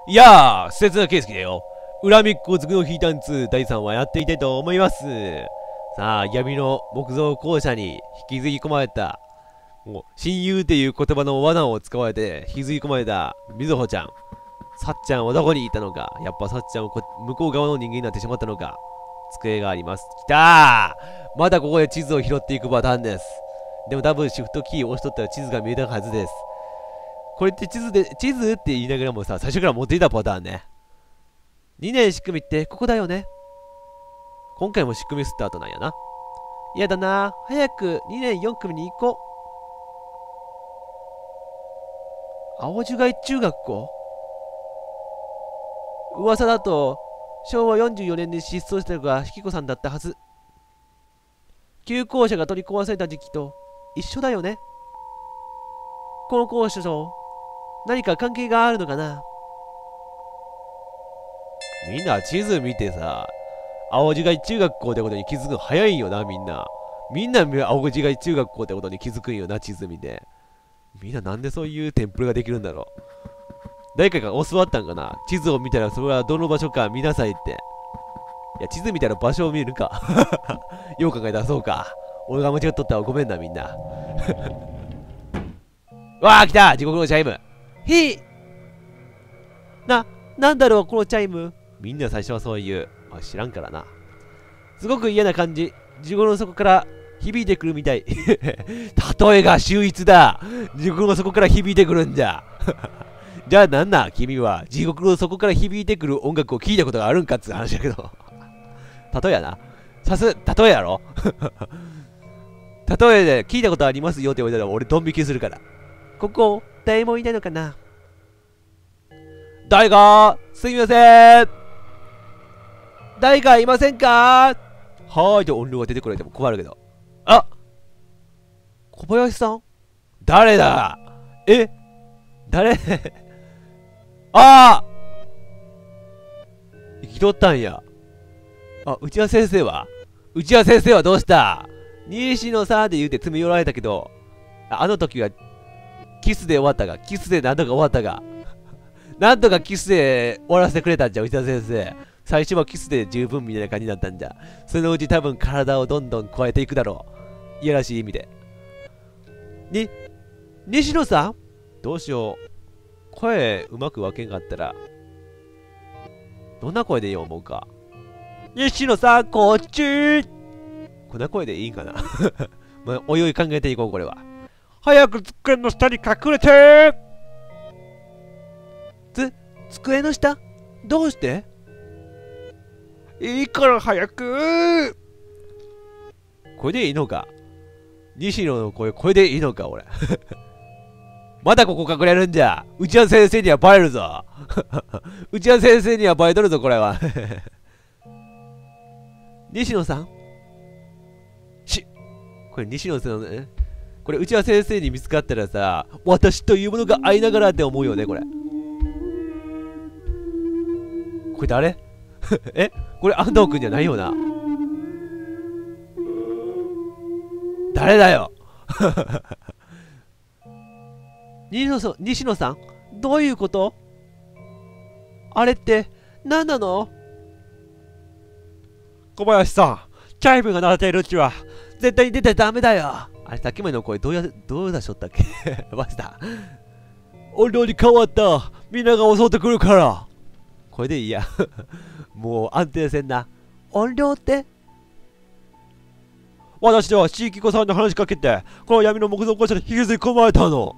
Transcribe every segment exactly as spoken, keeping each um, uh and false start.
いやー、施設の圭介だよ。恨みっこずくのヒータンツーだいさん話やっていきたいと思います。さあ、闇の木造校舎に引きずり込まれた、もう、親友っていう言葉の罠を使われて引きずり込まれたみずほちゃん。さっちゃんはどこにいたのか。やっぱさっちゃんはこ向こう側の人間になってしまったのか。机があります。きたー、まだここで地図を拾っていくパターンです。でも多分シフトキーを押しとったら地図が見えたはずです。これって地図で、地図って言いながらもさ、最初から持っていたパターンね。にねん仕組みってここだよね。今回も仕組みスタートなんやな。嫌だな。早くにねんよん組に行こう。青樹街中学校？噂だと、しょうわよんじゅうよねんに失踪したのが引子さんだったはず。旧校舎が取り壊された時期と一緒だよね。この校舎と何か関係があるのかな。みんな地図見てさ、青樹街中学校ってことに気づくの早いんよな、みんな。みんな青樹街中学校ってことに気づくんよな、地図見て。みんななんでそういうテンプレができるんだろう。誰かが教わったんかな。地図を見たらそれはどの場所か見なさいって。いや、地図見たら場所を見るか。よう考えたらそうか。俺が間違っとったわ。ごめんな、みんな。わあ、来た、地獄のチャイム。ひぃな、なんだろう、このチャイム。みんな最初はそういう。あ、知らんからな。すごく嫌な感じ。地獄の底から響いてくるみたい。例えが秀逸だ。地獄の底から響いてくるんじゃ。じゃあなんだ、君は地獄の底から響いてくる音楽を聴いたことがあるんかっつう話だけど。例えやな。さす、例えやろ。例えで聞いたことありますよって言われたら俺ドン引きするから。ここ、誰もいないのかな。誰かすみません、誰かいませんか。はーいと音量が出てこられても困るけど。あ、小林さん、誰だ。え、誰。ああ、生きとったんや。あ、内田先生は内田先生はどうした。西野さんって言うて詰め寄られたけど、あの時はキスで終わったが、キスでなんとか終わったが、なんとかキスで終わらせてくれたんじゃ、内田先生。最初はキスで十分みたいな感じだったんじゃ。そのうち多分体をどんどん加えていくだろう。いやらしい意味で。に、西野さん、どうしよう。声うまく分けんかったら、どんな声でいいよ思うか。西野さん、こっち。こんな声でいいんかな。まあ、おいおい考えていこう、これは。早く机の下に隠れて。つ、机の下？どうして？いいから早く。これでいいのか。西野の声、これでいいのか、俺。まだここ隠れるんじゃ。内田先生にはバレるぞ。内田先生にはバレとるぞ、これは。西野さん？し、これ西野さんね。これ内田先生に見つかったらさ、私というものが会いながらって思うよね、これ。これ誰？え、これ安藤くんじゃないよな。誰だよ。西野さん、西野さん、どういうこと？あれって何なの？小林さん、チャイムが鳴っているうちは絶対に出てダメだよ。あれ、さっきまでの声どうや、どうだしょったっけ。マジだ。音量に変わった。みんなが襲ってくるから。これでいいや。もう安定せんな。音量って？私は地域子さんに話しかけて、この闇の木造校舎に引きずり込まれたの。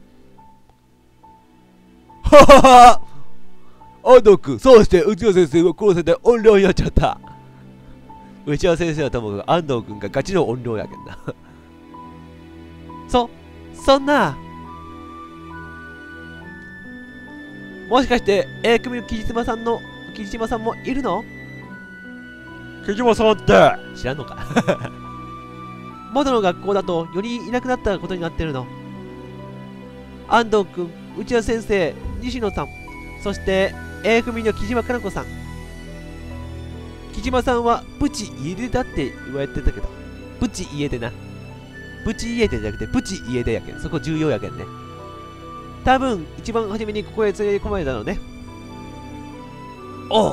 ははは。安藤君、そうして内田先生を殺せて音量になっちゃった。内田先生はともかく安藤君がガチの音量やけんな。そ、そんな。もしかして A 組の木島さんの、木島さんもいるの？木島さんって知らんのか。元の学校だとよりいなくなったことになってるの。安藤君、内田先生、西野さん、そして A 組の木島かな子さん。木島さんはプチ家出だって言われてたけど、プチ家出な。プチ家出じゃなくてプチ家出やけん。そこ重要やけんね。多分一番初めにここへ連れ込まれたのね。 おう。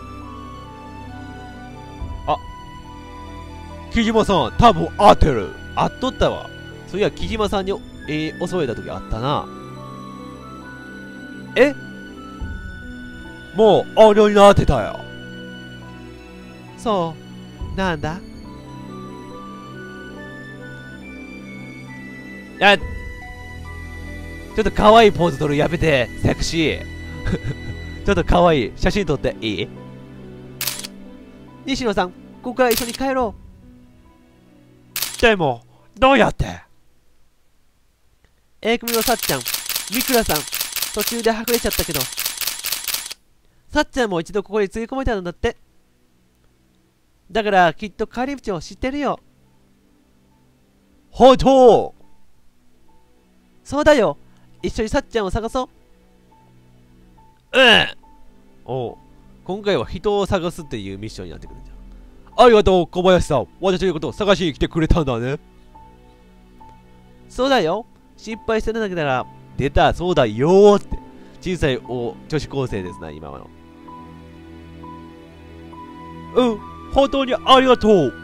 あ、木島さん、多分合ってる。合っとったわ。そういや、木島さんに、えー、襲われた時あったな。え、もう、あれになってたよ。そう、なんだ。いや、ちょっと可愛いポーズ取るやめて、セクシー。ちょっと可愛い写真撮っていい？西野さん、ここから一緒に帰ろう。でも、どうやって？ A 組のさっちゃん、みくらさん、途中ではぐれちゃったけど、さっちゃんも一度ここにつぎ込めたんだって。だからきっと帰り道を知ってるよ。ほとう。そうだよ。一緒にさっちゃんを探そう。うん。おう。今回は人を探すっていうミッションになってくるんじゃん。ありがとう、小林さん。私のことを探しに来てくれたんだね。そうだよ。失敗してなかったら、出た、そうだよーって。小さいお女子高生ですな、今の。うん、本当にありがとう。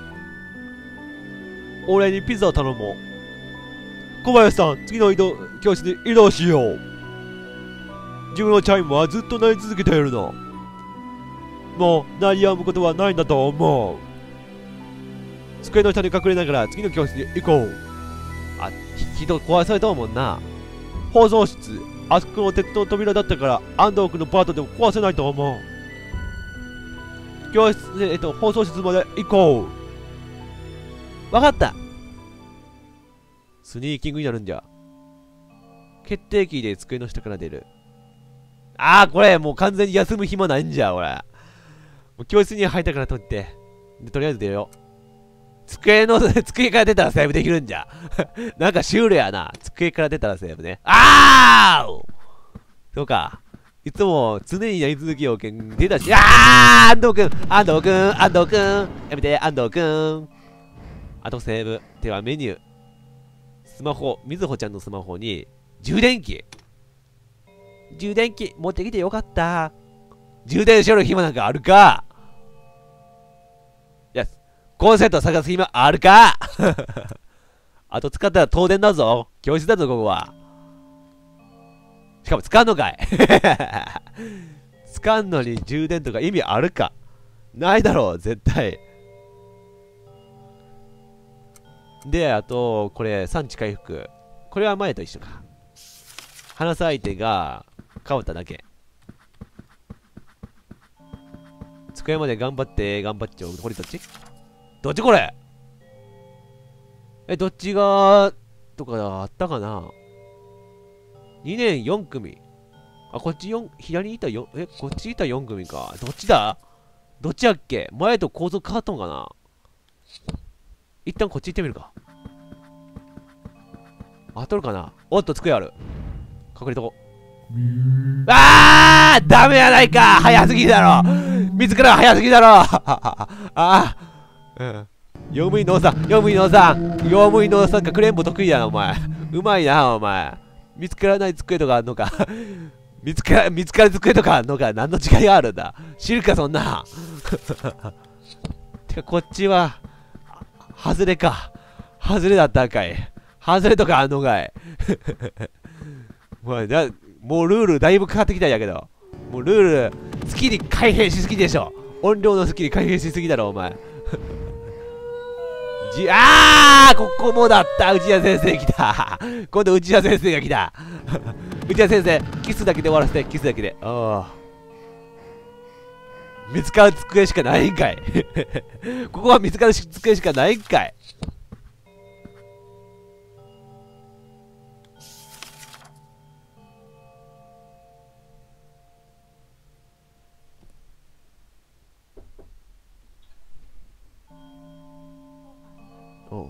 俺にピザを頼もう。小林さん、次の移動教室に移動しよう。自分のチャイムはずっと鳴り続けているの。もう鳴り止むことはないんだと思う。机の下に隠れながら次の教室に行こう。あ、人壊されたもんな。放送室、あそこの鉄の扉だったから安藤君のパートでも壊せないと思う。教室で、えっと、放送室まで行こう。わかった。スニーキングになるんじゃ。決定キーで机の下から出る。ああ、これもう完全に休む暇ないんじゃ、俺。もう教室に入ったからとって。で、とりあえず出よう。机の、机から出たらセーブできるんじゃ。なんかシュールやな。机から出たらセーブね。あーそうか。いつも常にやり続けようけん出たし。あー安藤くん安藤くん安藤くんやめて安藤くん。あとセーブ。ではメニュー。スマホ、みずほちゃんのスマホに充電器。充電器持ってきてよかった。充電しろる暇なんかあるか。いや、コンセント探す暇あるか。あと使ったら東電だぞ。教室だぞ、ここは。しかも使うのかい。使うのに充電とか意味あるか。ないだろう、絶対。で、あと、これ、産地回復。これは前と一緒か。話す相手が変わっただけ。机まで頑張って、頑張っちゃう。これどっちどっちこれえ、どっちが、とかあったかな ?に 年よん組。あ、こっちよん、左にいたよ、え、こっちいたよん組か。どっちだどっちやっけ前と構造変わったのかな一旦こっち行ってみるか。あ、取るかなおっと、机ある。隠れとこ。あーダメやないか早すぎだろ自ら早すぎだろああ、うん。用務員のおっさん、用務員のおっさん、用務員のおっさんかクレーンも得意やな、お前。うまいな、お前。見つからない机とかあんのか見つか、見つかる机とかあんのか何の違いがあるんだ知るか、そんな。てか、こっちは、外れか。外れだったんかい。外れとかあんのかい。もうな、もうルールだいぶ変わってきたんやけど。もうルール、好きに改変しすぎでしょ。音量の好きに改変しすぎだろ、お前。じあーここもだった内田先生来た今度内田先生が来た内田先生、キスだけで終わらせて、キスだけで。ああ。見つかる机しかないんかい。ここは見つかる机しかないんかい。おう。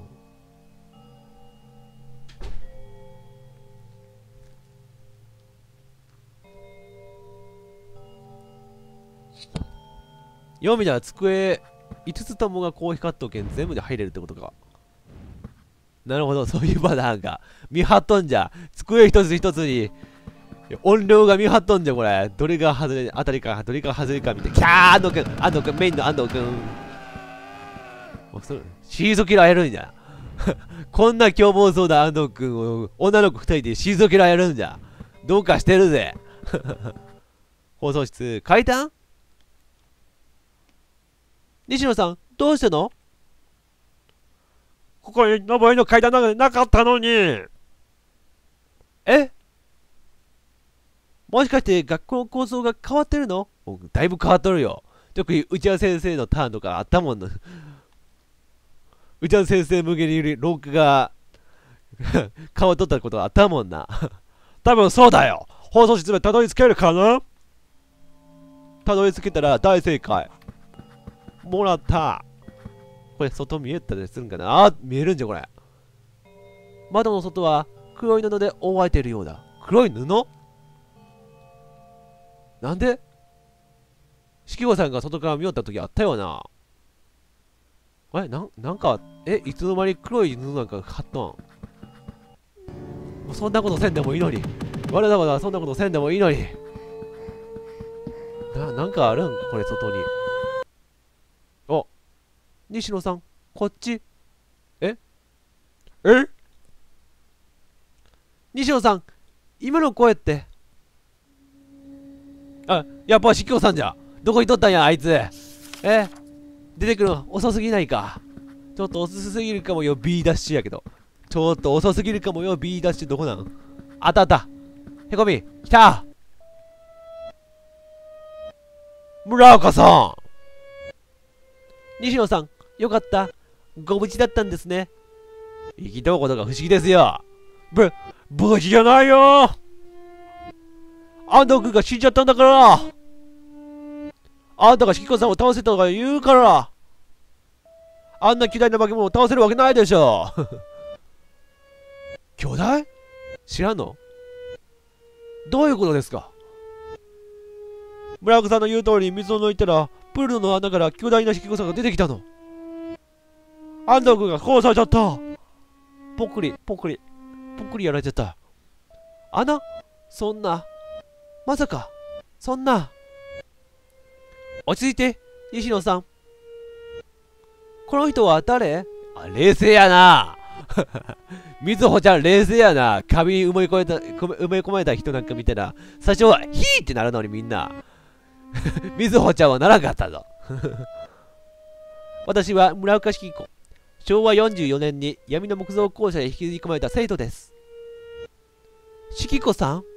読みだ、机いつつともが高光っとけん全部で入れるってことか。なるほど、そういうパターンか。見張っとんじゃ。机一つ一つにいや音量が見張っとんじゃん、これ。どれが外れ、当たりか、どれが外れか見て。キャー安藤くん、安藤くん、メインの安藤くん。もうそれ、退けられるんじゃ。こんな凶暴そうな安藤くんを、女の子二人で退けられるんじゃ。どうかしてるぜ。放送室、階段西野さん、どうしたの？ ここに上りの階段なんかなかったのに。 え？もしかして学校の構造が変わってるの？だいぶ変わっとるよ。特に内田先生のターンとかあったもんな。内田先生向けに廊下が変わっとったことがあったもんな。 多分そうだよ。放送室までたどり着けるかな？ たどり着けたら大正解。もらった。これ外見えたりするんかなあ、見えるんじゃこれ。窓の外は黒い布で覆われているようだ。黒い布？なんで？式子さんが外から見よった時あったよな。え、なん、なんか、え、いつの間に黒い布なんか貼っとん？もうそんなことせんでもいいのに。我々はそんなことせんでもいいのに。な、なんかあるんこれ外に。お、西野さん、こっち。ええ西野さん、今の声って。あ、やっぱ式子さんじゃ。どこにとったんや、あいつ。え出てくるの遅すぎないか。ちょっと遅すぎるかもよ、B ダッシュやけど。ちょっと遅すぎるかもよ、B ダッシュどこなん？あったあった。へこみ、来た！村岡さん！西野さん、よかった。ご無事だったんですね。生きとうことが不思議ですよ。 ぶ、無事じゃないよ。 あんたくんが死んじゃったんだから。あんたが式子さんを倒せたとか言うから。あんな巨大な化け物を倒せるわけないでしょ。巨大？知らんの？どういうことですか？村岡さんの言う通り水を抜いたらプールの穴から巨大な式子さんが出てきたの。安藤君が殺されちゃった。ぽっくりぽっくりぽっくりやられちゃった。穴？そんな、まさかそんな。落ち着いて西野さん。この人は誰？あ、冷静やな。みずほちゃん冷静やな。壁に埋め込めた埋め込まれた人なんか見たら最初はヒーってなるのにみんな。みずほちゃんはならなかったぞ。私は村岡式子。しょうわよんじゅうよねんに闇の木造校舎へ引きずり込まれた生徒です。式子さん？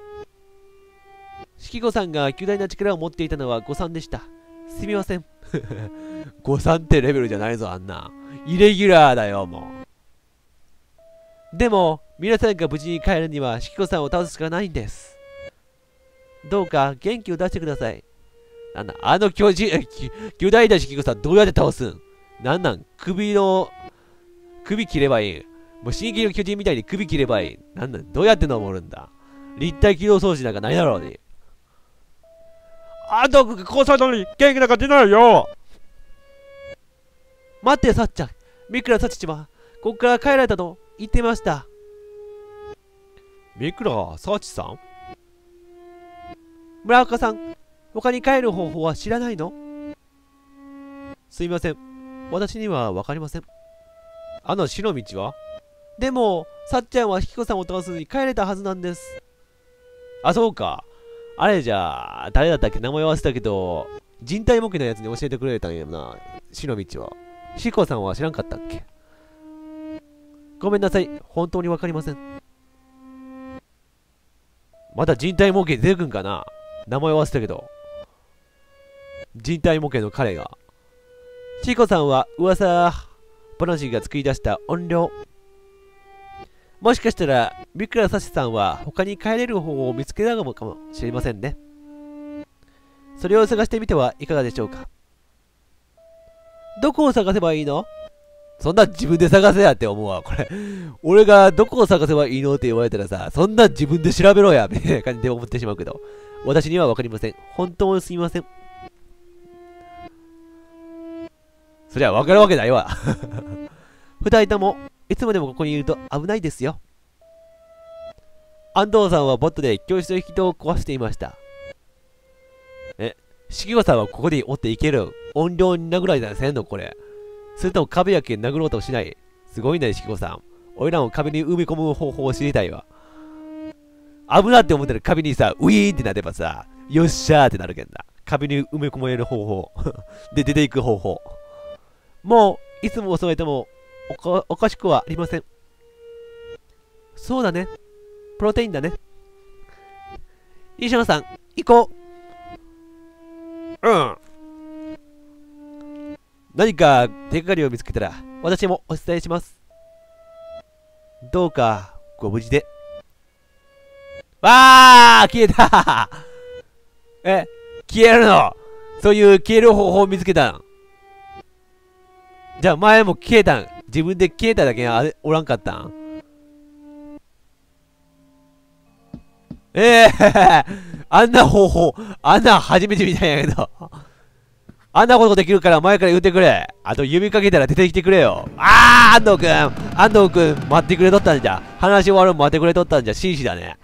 式子さんが巨大な力を持っていたのは誤算でした。すみません。誤算ってレベルじゃないぞ、あんな。イレギュラーだよ、もう。でも、皆さんが無事に帰るには式子さんを倒すしかないんです。どうか元気を出してください。なんだ、あの巨人、巨大な式子さんどうやって倒すん？なんなん首の、首切ればいい。もう進撃の巨人みたいに首切ればいい。なんなんどうやって登るんだ？立体機動装置なんかないだろうね。 あんたが殺されたのに元気なんか出ないよ。 待ってさっちゃん。三倉幸ちはここから帰られたと言ってました。 三倉幸さん？ 村岡さん、他に帰る方法は知らないの？すいません。私には分かりません。 あの死の道は？ でも、さっちゃんはひきこさんを倒すに帰れたはずなんです。 あ、そうか。 あれじゃあ、誰だったっけ？名前忘れたけど、人体模型のやつに教えてくれたんやな、死の道は。ひこさんは知らんかったっけ？ごめんなさい。本当に分かりません。まだ人体模型出てくんかな？名前忘れたけど。人体模型の彼が。ひこさんは噂話が作り出した怨霊。もしかしたら、三倉幸さんは他に帰れる方法を見つけたのかもしれませんね。それを探してみてはいかがでしょうか。どこを探せばいいの？そんな自分で探せやって思うわ、これ。俺がどこを探せばいいのって言われたらさ、そんな自分で調べろや、みたいな感じで思ってしまうけど、私にはわかりません。本当にすみません。そりゃわかるわけないわ。二人とも、いつまでもここにいると危ないですよ。 安藤さんはボットで教室の引き戸を壊していました。え、式子さんはここでおっていける音量に殴られたりせんのこれ。それとも壁やけん殴ろうとしない。すごいね、式子さん。おいらも壁に埋め込む方法を知りたいわ。危なって思ったら壁にさ、ウィーンってなればさ、よっしゃーってなるけんだ。壁に埋め込める方法。で、出ていく方法。もう、いつも遅いともおか、おかしくはありません。そうだね。プロテインだね。石野さん、行こう。うん。何か手がかりを見つけたら、私もお伝えします。どうか、ご無事で。わー消えたえ、消えるのそういう消える方法を見つけたん。じゃあ前も消えたん。自分で消えただけあれおらんかったん。ええー、あんな方法、あんな初めて見たんやけど。あんなことできるから前から言ってくれ。あと指かけたら出てきてくれよ。あー安藤くん安藤くん待ってくれとったんじゃ。話終わるの待ってくれとったんじゃ。紳士だね。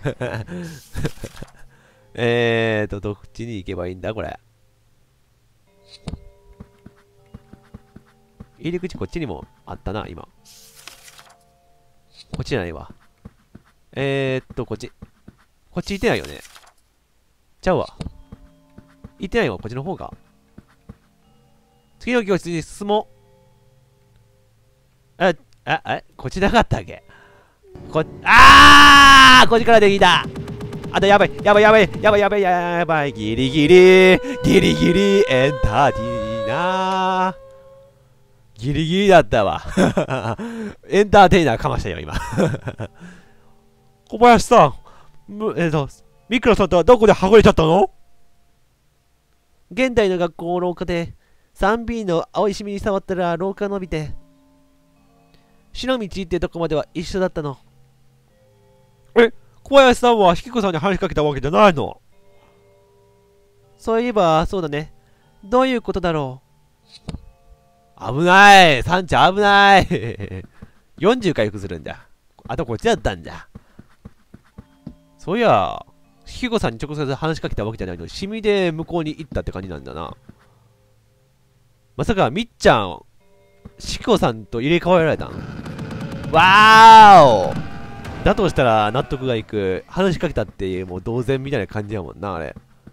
えーと、どっちに行けばいいんだこれ。入り口こっちにもあったな、今。こっちじゃないわ。えーっと、こっち。こっち行ってないよね。ちゃうわ。行ってないわ、こっちの方が。次の教室に進もう。あ、あ、あ、こっちなかったっけこ、あーこっちからできた。あとやばい、やばい、やばい、やばい、やばい、やばい、ギリギリ、ギリギリ、エンターテイナー。ギリギリだったわ。エンターテイナーかましたよ、今。 小林さん、むえっと、ミクロさんとはどこではぐれちゃったの？ 現代の学校の廊下で、スリービー の青いシミに触ったら廊下伸びて、死の道ってとこまでは一緒だったの。 え、小林さんは引子さんに話しかけたわけじゃないの？ そういえば、そうだね。どういうことだろう。危ないサンちゃん危ないよんじゅう回復するんじゃ。あとこっちだったんじゃ。そういや、引子さんに直接話しかけたわけじゃないのに、シミで向こうに行ったって感じなんだな。まさか、みっちゃん、しこさんと入れ替えられたん？わーおだとしたら納得がいく。話しかけたっていう、もう同然みたいな感じやもんな、あれ。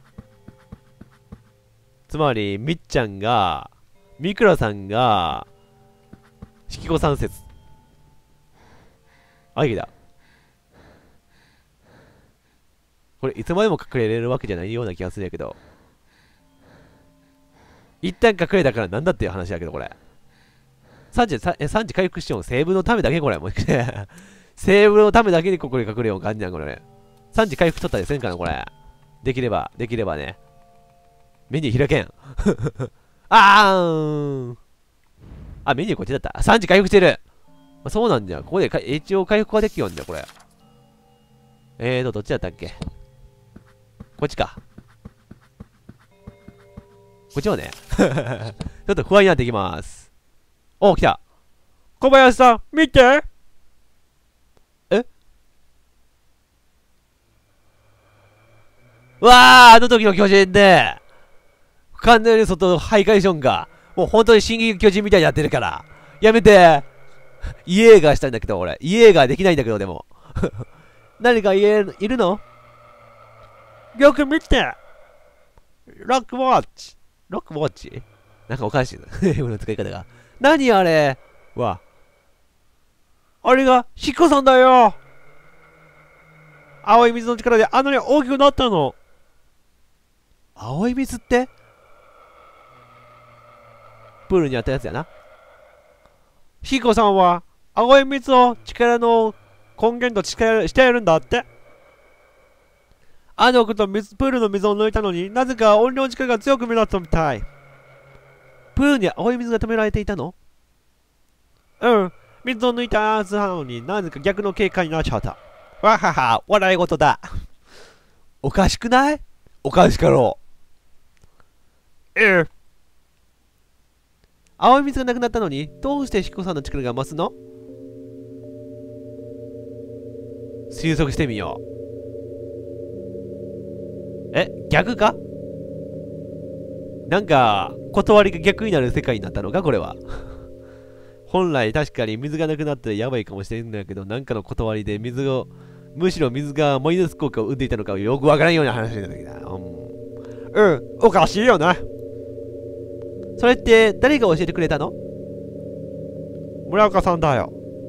つまり、みっちゃんが、みくらさんが、しきこさん説。あ、いけだ。これ、いつまでも隠れれるわけじゃないような気がするんやけど。一旦隠れたからなんだっていう話だけど、これ。さんじ、え、さんじ回復しよう。セーブのためだけこれ。もうセーブのためだけにここに隠れよう感じなんこれね。さんじ回復取ったりせんかなこれ。できれば、できればね。メニュー開けん。あーん。あ、メニューこっちだった。さんじ回復してる。まあ、そうなんじゃ。ここでか一応回復ができよんじゃ、これ。えーと、どっちだったっけこっちか。こっちもね。ちょっと不安になってきます。お、来た。 小林さん、見て。 えわー、あの時の巨人で、完全に外のハイカイションが、もう本当に進撃巨人みたいになってるから。やめて。イエーガーしたいんだけど、俺。イエーガーできないんだけど、でも。何か言え、いるの？ よく見て。ロックウォッチ。 ロックウォッチなんかおかしいな。英語の使い方が。何あれわ。 あれが、ヒコさんだよ。青い水の力であんなに大きくなったの。 青い水ってプールにあったやつやな。 ヒコさんは、青い水を力の根源としてしているんだって。あの子と水プールの水を抜いたのになぜか音量の力が強く目立ったみたい。 プールに青い水が止められていたの？ うん。水を抜いたはずなのになぜか逆の警戒になっちゃった。 わはは、笑い事だ。おかしくない？おかしかろう。ええ。 青い水がなくなったのに、どうしてヒコさんの力が増すの？ 推測してみよう。え、逆か？なんか、断りが逆になる世界になったのかこれは。本来確かに水がなくなったらやばいかもしれんだけど、なんかの断りで水を、むしろ水がマイナス効果を生んでいたのかよくわからんような話なんだけどな。うん、 うん、おかしいよね。 それって誰が教えてくれたの？ 村岡さんだよ。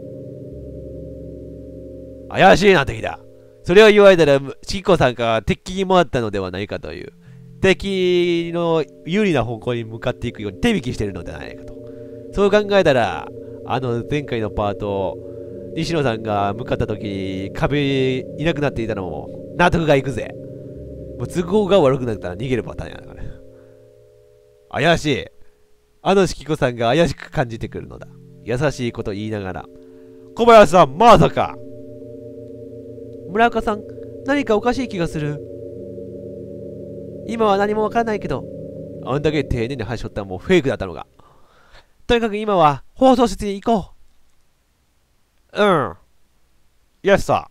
怪しいなってきた。それを言われたら、しきこさんが敵に回ったのではないかという。敵の有利な方向に向かっていくように手引きしてるのではないかと。そう考えたら、あの前回のパート、西野さんが向かった時、壁いなくなっていたのも納得がいくぜ。もう都合が悪くなったら逃げるパターンやからね。怪しい。あのしきこさんが怪しく感じてくるのだ。優しいこと言いながら。 小林さん、まさか。 村岡さん、何かおかしい気がする。今は何もわかんないけど、あんだけ丁寧に話しとったらもうフェイクだったのが。とにかく今は放送室に行こう。うん。イエスさ。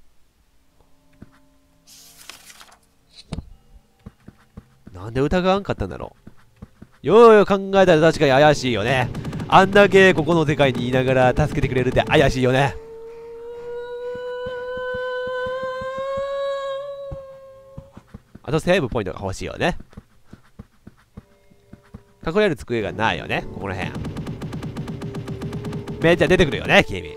なんで疑わんかったんだろう。ようよう考えたら確かに怪しいよね。あんだけここの世界にいながら助けてくれるって怪しいよね。あとセーブポイントが欲しいよね。隠れる机がないよね、ここら辺。めっちゃ出てくるよね、君。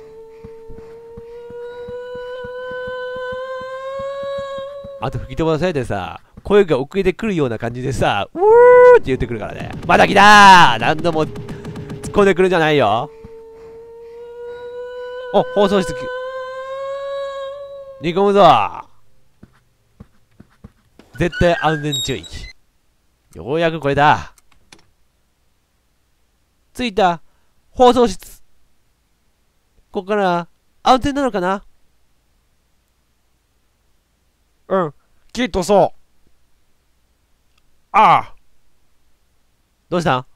あと吹き飛ばされてさ、声が遅れてくるような感じでさ、うーって言ってくるからね。また来たー、何度も突っ込んでくるんじゃないよ。お、放送室煮込むぞ。絶対安全注意。ようやくこれだ。着いた。放送室。ここから安全なのかな？ うん、きっとそう。ああ。 どうしたん？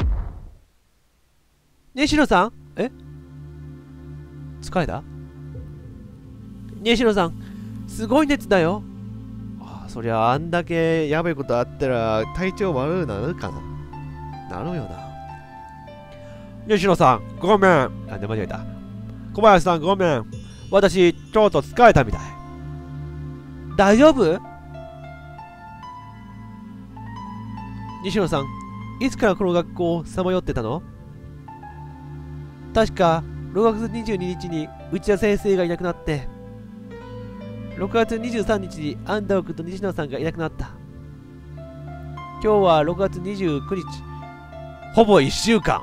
西野さん？え？疲れた？西野さん、すごい熱だよ。ああ、そりゃあんだけやばいことあったら体調悪くなるかな。なるよな。 西野さん、ごめん。 なんで間違えた。 小林さん、ごめん。私、ちょっと疲れたみたい。 大丈夫？西野さん、いつからこの学校をさまよってたの？確かろくがつにじゅうににちに内田先生がいなくなって、ろくがつにじゅうさんにちに安藤君と西野さんがいなくなった。今日はろくがつにじゅうくにち。ほぼいっしゅうかん。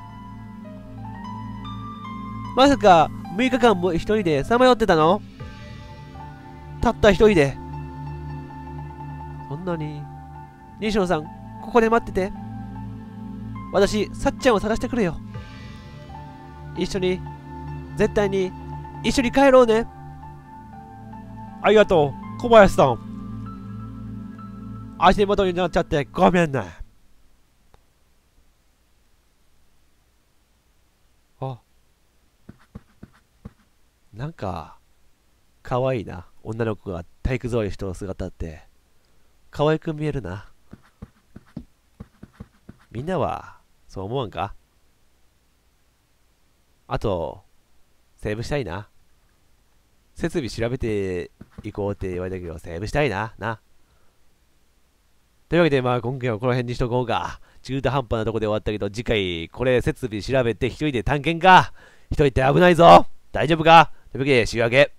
まさかむいかかんも一人でさまよってたの？たった一人で。そんなに。西野さん、ここで待ってて。私、さっちゃんを探してくるよ。一緒に、絶対に、一緒に帰ろうね。 ありがとう、小林さん。足元になっちゃってごめんね。 あ、なんか、かわいいな。女の子が体育座りしてる姿って、可愛く見えるな。みんなは、そう思わんか？あと、セーブしたいな。設備調べていこうって言われたけど、セーブしたいな。な。というわけで、まあ今回はこの辺にしとこうか。中途半端なとこで終わったけど、次回、これ設備調べて一人で探検か。一人って危ないぞ。大丈夫か？というわけで、週明け。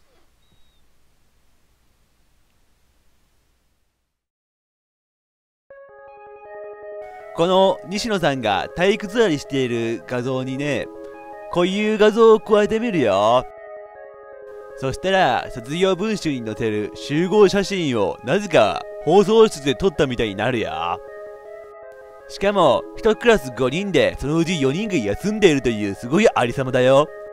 この西野さんが体育座りしている画像にね、こういう画像を加えてみるよ。そしたら、卒業文集に載せる集合写真をなぜか放送室で撮ったみたいになるよ。しかも、いちクラスごにんでそのうちよにんが休んでいるというすごいありさまだよ。